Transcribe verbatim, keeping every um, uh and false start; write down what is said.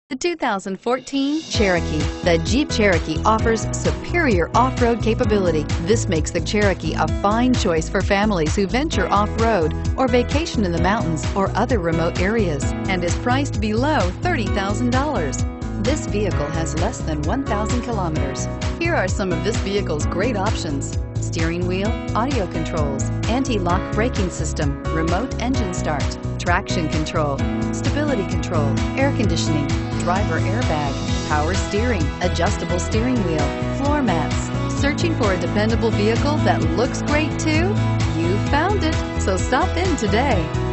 The two thousand fourteen Cherokee. The Jeep Cherokee offers superior off-road capability. This makes the Cherokee a fine choice for families who venture off-road or vacation in the mountains or other remote areas, and is priced below thirty thousand dollars. This vehicle has less than one thousand kilometers. Here are some of this vehicle's great options: steering wheel audio controls, anti-lock braking system, remote engine start, traction control, stability control, air conditioning, driver airbag, power steering, adjustable steering wheel, floor mats. Searching for a dependable vehicle that looks great too? You found it, so stop in today.